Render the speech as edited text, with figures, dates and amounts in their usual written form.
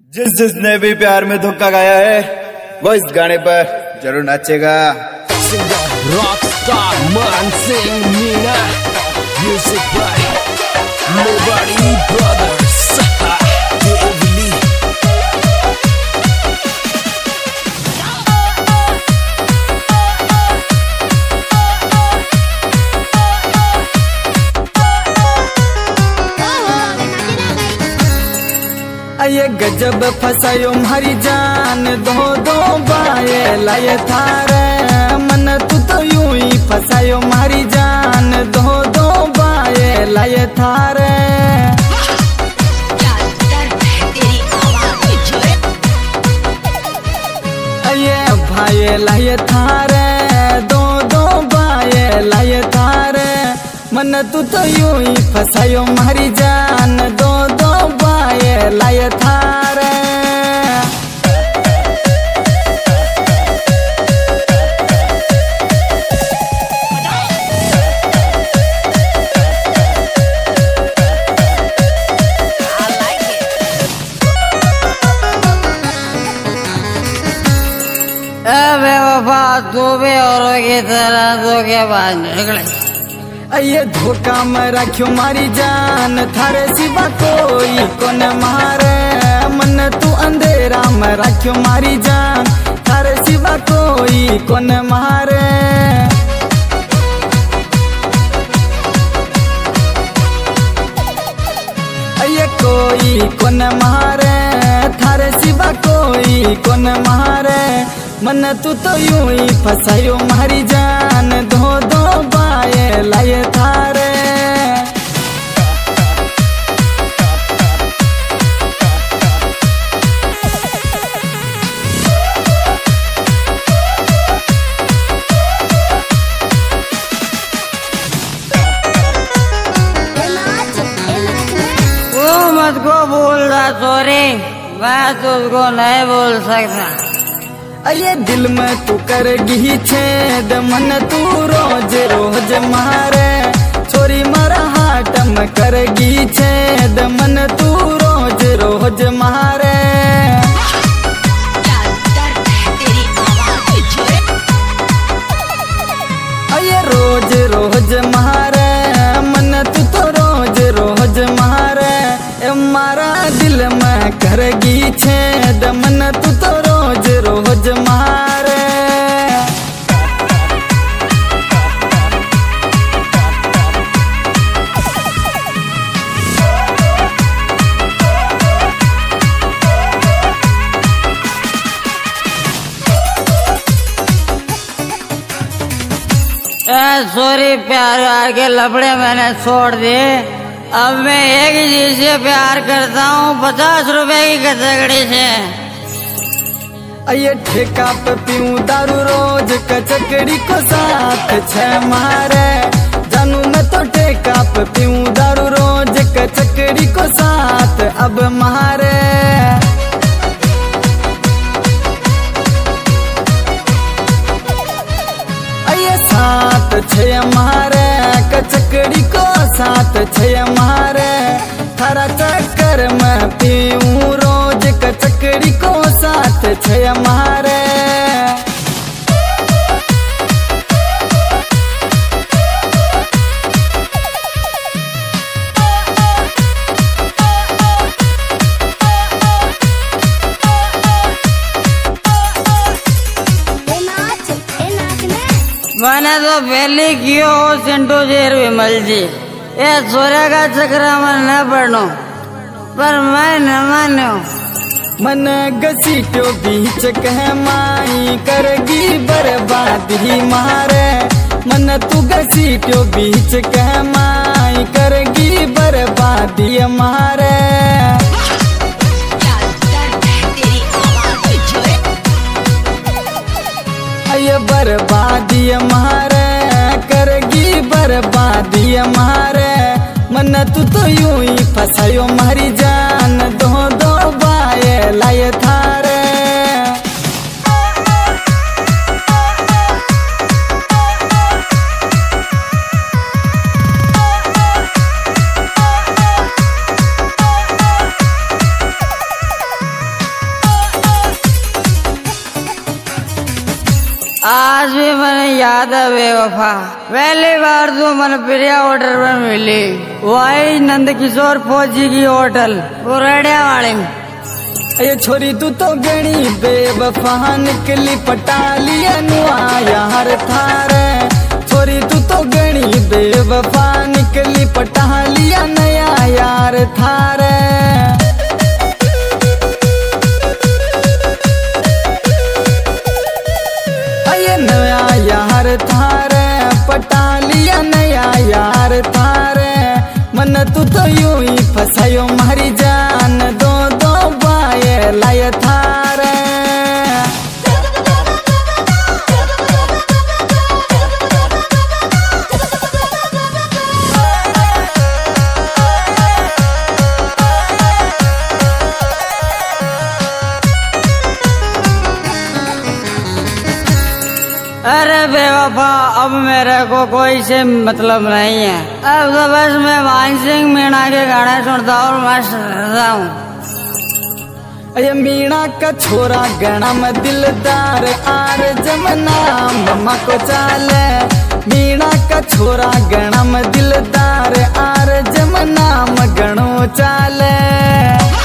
जिसने भी प्यार में धोखा गाया है वो इस गाने पर जरूर नाचेगा। Rockstar Man Singh Meena, music by Nobody Brothers, Devli. ये गजब फसायो मारी जान दो दो बाए लाए थारे मन तू तो यूं ही फसायो मारी जान दो दो बाए लाए थारे। ये भाई लाए थारे दो दो बाए लाए थारे मन तू तो यूं ही फसायो मारी जान दो दो बाए लाए थारे। तू भी औरों की तरह धोखेबाज निकले। ये धोखा में रखियो मारी जान थारे सिवा कोई कोन मारे मन तू अंधेरा में रखियो मारी जान थारे सिवा कोई कोन मारे। ये कोई कोन मारे थारे सिवा कोई कोन मारे मन तू तो यूं ही फसायो मारी जान दो दो बाए लाए थारे। वो मत को बोल रहा सॉरी, मैं तुझको नहीं बोल सकता। ये दिल में तू करेगी छेद मन तू रोज रोज मारे छोरी मारा हाथ में करेगी छेद मन तू रोज रोज मारे। ये रोज रोज मारे मन तू तो रोज रोज मारे मारा दिल में करेगी छेद मन तू तो रोज रोज मारे। सॉरी प्यार के लफड़े मैंने छोड़ दिए, अब मैं एक ही चीज से प्यार करता हूँ 50 रुपए की कचकड़ी से। ये ठेका पे पीऊं दारू रोज कचकड़ी को साथ छे मारे जानू मैं तो ठेका पे पीऊं दारू रोज कचकड़ी को साथ अब मारे। ये साथ छे मारे कचकड़ी को साथ छे मारे थारा चक्कर में पीऊं रोज कचकड़ी को साथ छे मारे। मैंने तो पहले कियो सिंटू जेर विमल जी, ये सूर्य का चक्र में न पढ़ो पर मैं न मानो। मन घसीटो बीच कह माई करगी बर्बादी मारे मन तू घसीटो बीच कह माई करगी बर्बादी मारे। ये बर्बादी मारे करगी बर्बादी मारे मन तू तो यूं ही फसायो मारी जान दो दो बाए लाए थारे। आज भी मैंने याद है बेवफा, पहली बार तो मन प्रिया होटल में मिली, वही नंद किशोर फौजी की होटल पुराड़िया वाली में। ये छोरी तू तो गणी बेवफा निकली पटालिया नुआ यार थारे, छोरी तू तो गणी बेवफा निकली पटालिया नया यार थारे। नया यार थारे पटालिया नया यार थारे, मन तू तो यूं ही फसायो मारी जान, दो दो बाये लाय थारे। अरे बेवफा, अब मेरे को कोई से मतलब नहीं है, अब तो बस मैं मानसिंह मीणा के गाने सुनता हूँ, मस्त रहता हूँ। ये मीणा का छोरा गणा में दिलदार आर जमना मम्मा को चाले, मीणा का छोरा गणा में दिलदार आर जमना मगणो चाले।